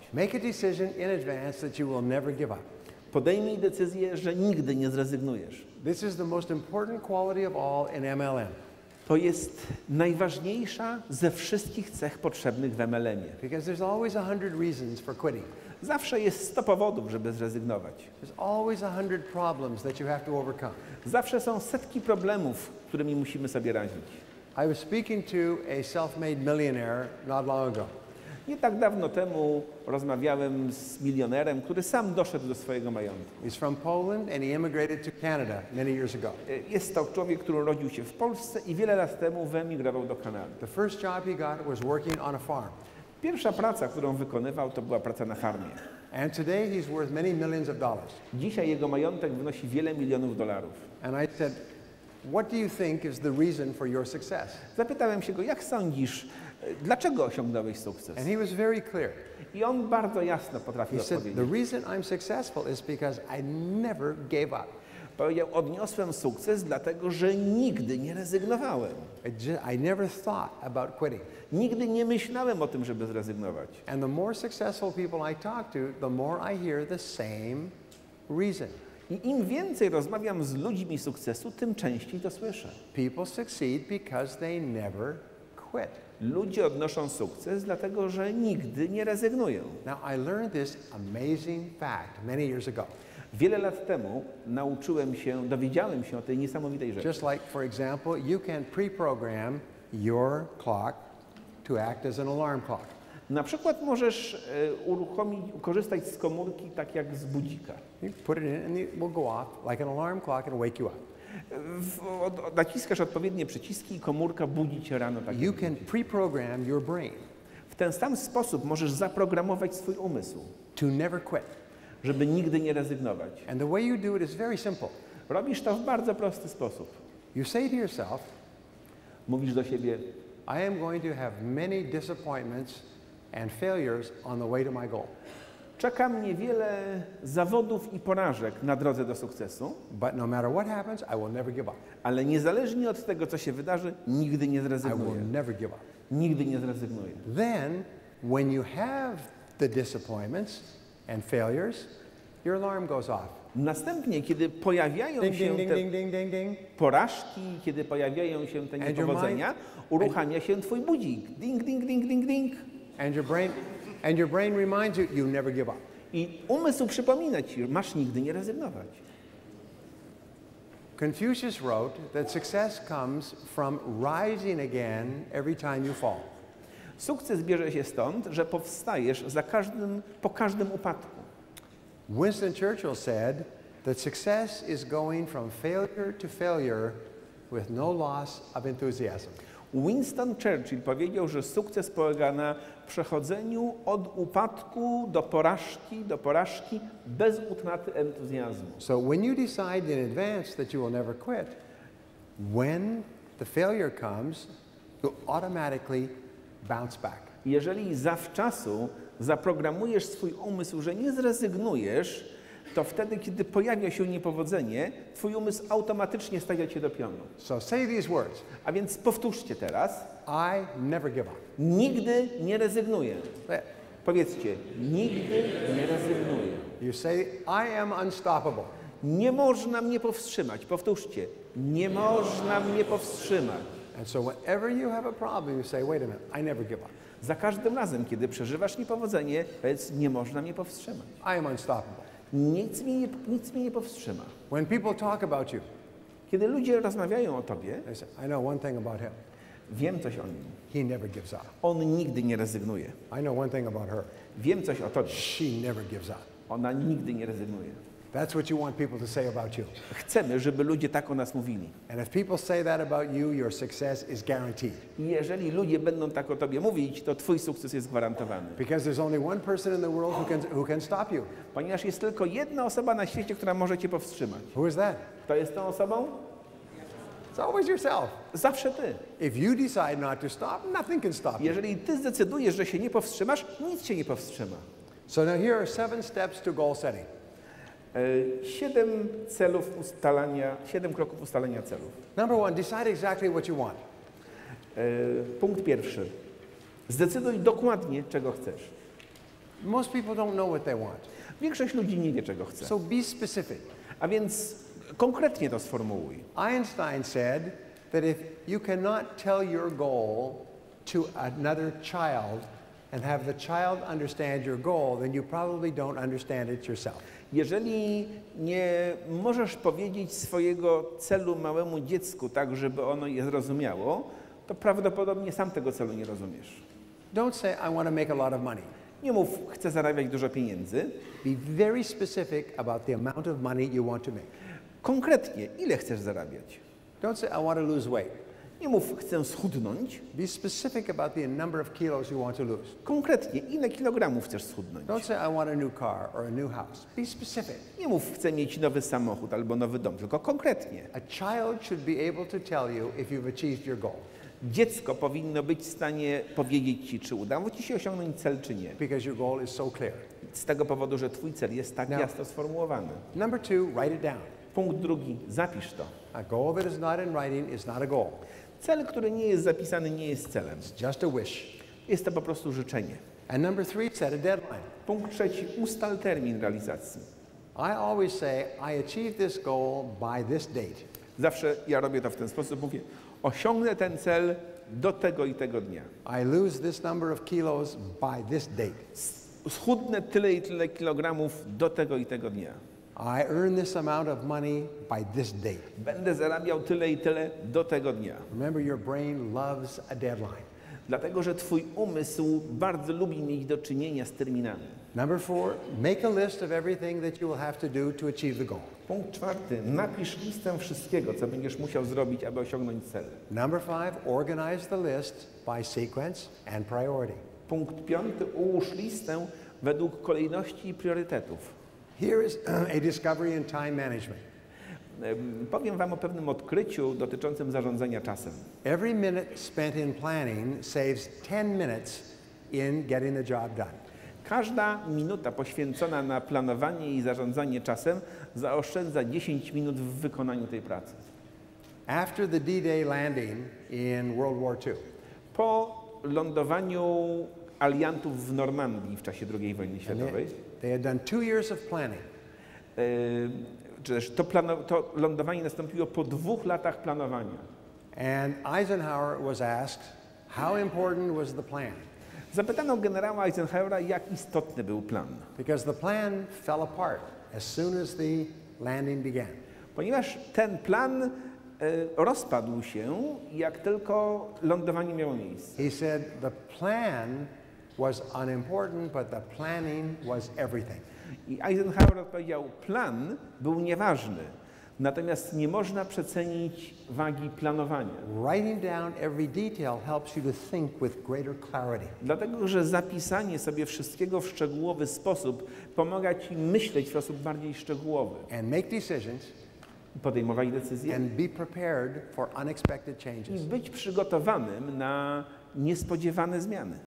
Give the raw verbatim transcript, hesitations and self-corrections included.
Make a decision in advance that you will never give up. Podejmij decyzję, że nigdy nie zrezygnujesz. This is the most important quality of all in M L M. To jest najważniejsza ze wszystkich cech potrzebnych w M L M-ie. Because there's always a hundred reasons for quitting. Zawsze jest sto powodów, żeby zrezygnować. There's always a hundred problems that you have to overcome. Zawsze są setki problemów, z którymi musimy sobie radzić. I was speaking to a self-made millionaire not long ago. Nie tak dawno temu rozmawiałem z milionerem, który sam doszedł do swojego majątku. He's from Poland and he immigrated to Canada many years ago. Jest to człowiek, który urodził się w Polsce i wiele lat temu wyemigrował do Kanady. The first job he got was working on a farm. Pierwsza praca, którą wykonywał, to była praca na farmie. And today he's worth many millions of dollars. Dzisiaj jego majątek wynosi wiele milionów dolarów. And I said, what do you think is the reason for your success? Zapytałem się go, jak sądzisz, dlaczego osiągnąłeś sukces? And he was very clear. I on bardzo jasno potrafił He said, odpowiedzieć. the reason I'm successful is because I never gave up. Powiedział, odniosłem sukces, dlatego że nigdy nie rezygnowałem. I, just, I never thought about quitting. Nigdy nie myślałem o tym, żeby zrezygnować. And the more successful people I talk to, the more I hear the same reason. I im więcej rozmawiam z ludźmi sukcesu, tym częściej to słyszę. People succeed because they never quit. Ludzie odnoszą sukces, dlatego że nigdy nie rezygnują. Now, I learned this amazing fact many years ago. Wiele lat temu nauczyłem się, dowiedziałem się o tej niesamowitej rzeczy. Just like, for example, you can pre-program your clock to act as an alarm clock. Na przykład możesz e, uruchomić, korzystać z komórki tak jak z budzika. You put it in and it will go off like an alarm clock and wake you up. W, od, naciskasz odpowiednie przyciski i komórka budzi cię rano tak. You can pre-program your brain W ten sam sposób możesz zaprogramować swój umysł, to never quit. żeby nigdy nie rezygnować. And the way you do it is very simple. Robisz to w bardzo prosty sposób. You say to yourself, Mówisz do siebie, I am going to have many disappointments and failures on the way to my goal. czeka mnie wiele zawodów i porażek na drodze do sukcesu, But no matter what happens, I will never give up. ale niezależnie od tego, co się wydarzy, nigdy nie I will zrezygnuję. never give up. Nigdy nie zrezygnuję. Then, when you have the disappointments and failures, your alarm goes off. Następnie, kiedy pojawiają Ding, się ding, ding, te ding, ding, ding, ding. porażki, kiedy pojawiają się te And your niepowodzenia, uruchamia się twój budzik. Ding, ding, ding, ding, ding. And your brain, and your brain reminds you, you never give up. I umysł przypomina ci, masz nigdy nie rezygnować. Confucius wrote that success comes from rising again every time you fall. Sukces bierze się stąd, że powstajesz za każdym, po każdym upadku. Winston Churchill said that success is going from failure to failure with no loss of enthusiasm. Winston Churchill powiedział, że sukces polega na przechodzeniu od upadku do porażki, do porażki bez utraty entuzjazmu. So when you decide in advance that you will never quit, when the failure comes, you'll automatically bounce back. Jeżeli zawczasu zaprogramujesz swój umysł, że nie zrezygnujesz, to wtedy, kiedy pojawia się niepowodzenie, twój umysł automatycznie stawia cię do pionu. So say these words. A więc powtórzcie teraz, I never give up. nigdy nie rezygnuję. There. Powiedzcie, nigdy nie rezygnuję. You say, I am unstoppable. Nie można mnie powstrzymać. Powtórzcie, nie można mnie powstrzymać. And so whenever you have a problem, you say, wait a minute, I never give up. Za każdym razem, kiedy przeżywasz niepowodzenie, powiedz, nie można mnie powstrzymać. I am unstoppable. Nic mnie nie, nic mnie nie powstrzyma. When people talk about you, Kiedy ludzie rozmawiają o tobie, they say, I know one thing about him. wiem coś o nim. He never gives up. On nigdy nie rezygnuje. I know one thing about her. Wiem coś o tobie. She never gives up. Ona nigdy nie rezygnuje. That's what you want people to say about you. Chcemy, żeby ludzie tak o nas mówili. And if people say that about you, your success is guaranteed. I jeżeli ludzie będą tak o tobie mówić, to twój sukces jest gwarantowany. Because there's only one person in the world who can, who can stop you. Ponieważ jest tylko jedna osoba na świecie, która może cię powstrzymać. Who is that? Kto jest tą osobą? It's always yourself. Zawsze ty. If you decide not to stop, nothing can stop you. Jeżeli ty zdecydujesz, że się nie powstrzymasz, nic cię nie powstrzyma. So now here are seven steps to goal setting. E, Siedem celów ustalania, siedem kroków ustalenia celów. Number one, decide exactly what you want. E, Punkt pierwszy. Zdecyduj dokładnie, czego chcesz. Most people don't know what they want. Większość ludzi nie wie, czego chce. So be specific. A więc konkretnie to sformułuj. Einstein said that if you cannot tell your goal to another child and have the child understand your goal, then you probably don't understand it yourself. Jeżeli nie możesz powiedzieć swojego celu małemu dziecku tak, żeby ono je zrozumiało, to prawdopodobnie sam tego celu nie rozumiesz. Don't say, I want to make a lot of money. Nie mów, chcę zarabiać dużo pieniędzy. Be very specific about the amount of money you want to make. Konkretnie, ile chcesz zarabiać? Don't say, I want to lose weight. Nie mów, chcę schudnąć. Be specific about the number of kilos you want to lose. Konkretnie, ile kilogramów chcesz schudnąć? Don't say, I want a new car or a new house. Be specific. Nie mów, chcę mieć nowy samochód albo nowy dom, tylko konkretnie. A child should be able to tell you if you've achieved your goal. Dziecko powinno być w stanie powiedzieć ci, czy udało ci się osiągnąć cel, czy nie. Because your goal is so clear. Z tego powodu, że twój cel jest tak Now- jasno sformułowany. Number two, write it down. Punkt drugi, zapisz to. A goal that is not in writing is not a goal. Cel, który nie jest zapisany, nie jest celem. It's just a wish. Jest to po prostu życzenie. And number three, set a deadline. Punkt trzeci, ustal termin realizacji. I always say, I achieved this goal by this date. Zawsze ja robię to w ten sposób, mówię, osiągnę ten cel do tego i tego dnia. I lose this number of kilos by this date. Schudnę tyle i tyle kilogramów do tego i tego dnia. I earn this amount of money by this date. Będę zarabiał tyle i tyle do tego dnia. Remember, your brain loves a deadline. Dlatego, że twój umysł bardzo lubi mieć do czynienia z terminami. Number four, make a list of everything that you will have to do to achieve the goal. Punkt czwarty. Napisz listę wszystkiego, co będziesz musiał zrobić, aby osiągnąć cel. Number five, organize the list by sequence and priority. Punkt piąty. Ułóż listę według kolejności i priorytetów. Here is a discovery in time management. Em, Powiem wam o pewnym odkryciu dotyczącym zarządzania czasem. Every minute spent in planning saves ten minutes in getting the job done. Każda minuta poświęcona na planowanie i zarządzanie czasem zaoszczędza dziesięć minut w wykonaniu tej pracy. After the D-Day landing in World War Two, Po lądowaniu aliantów w Normandii w czasie drugiej wojny and światowej, they, they had done two years of planning. e, czy też to, plano, to lądowanie nastąpiło po dwóch latach planowania. And Eisenhower was asked, how important was the plan? Zapytano generała Eisenhowera, jak istotny był plan. Because the plan fell apart as soon as the landing began. Ponieważ ten plan e, rozpadł się, jak tylko lądowanie miało miejsce. He said the plan was unimportant, but the planning was everything. I Eisenhower odpowiedział, plan był nieważny, natomiast nie można przecenić wagi planowania. Writing down every detail helps you to think with greater clarity. Dlatego, że zapisanie sobie wszystkiego w szczegółowy sposób pomaga ci myśleć w sposób bardziej szczegółowy. And make decisions Podejmować decyzje and be prepared for unexpected i changes. być przygotowanym na niespodziewane zmiany.